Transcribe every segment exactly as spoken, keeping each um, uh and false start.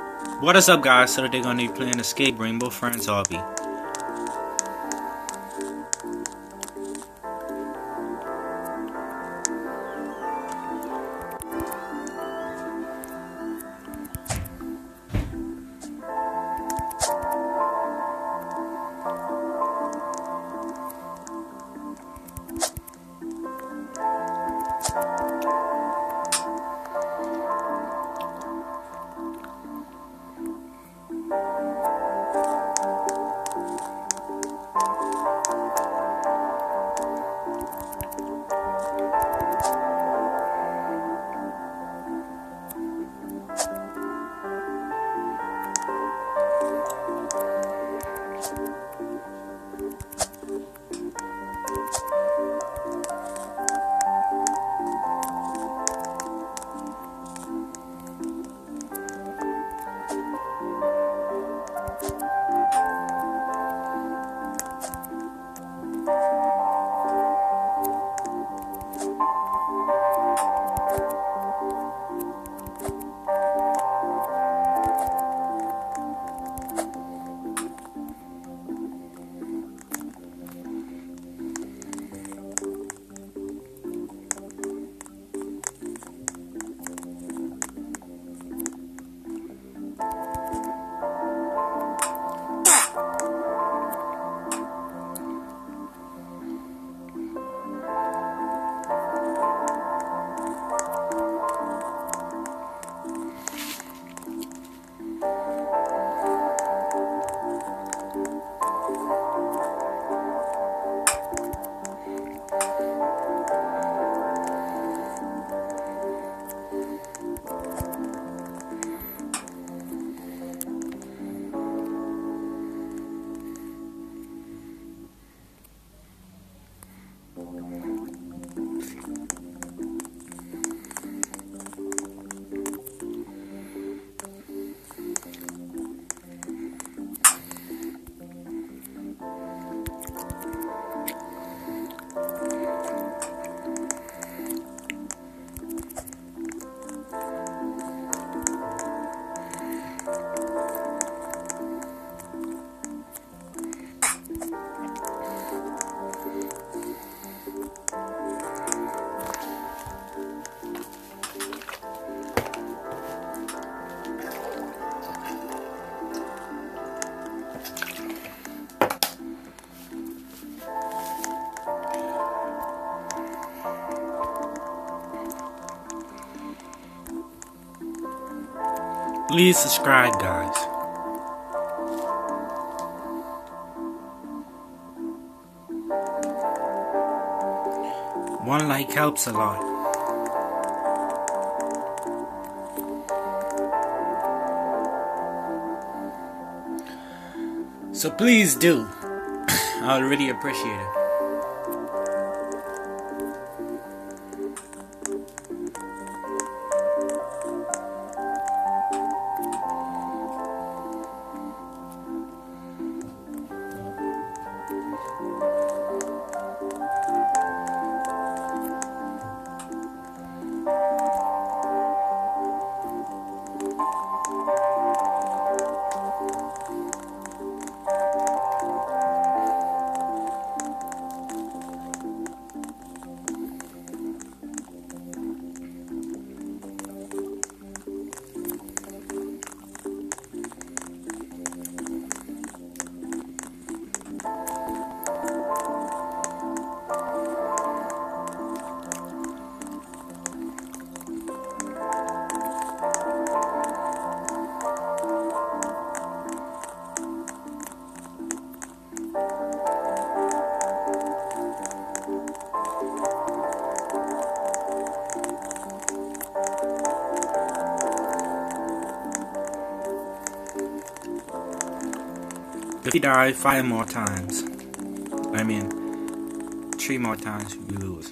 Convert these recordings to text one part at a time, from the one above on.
What is up, guys? So today we're gonna be playing Escape Rainbow Friends Obby. Please subscribe, guys. One like helps a lot. So please do. I would really appreciate it. If you die five more times, I mean, three more times, you lose.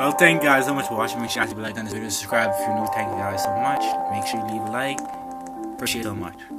Well, thank you guys so much for watching. Make sure you actually like on this video, subscribe if you're new. Thank you guys so much. Make sure you leave a like. Appreciate it so much.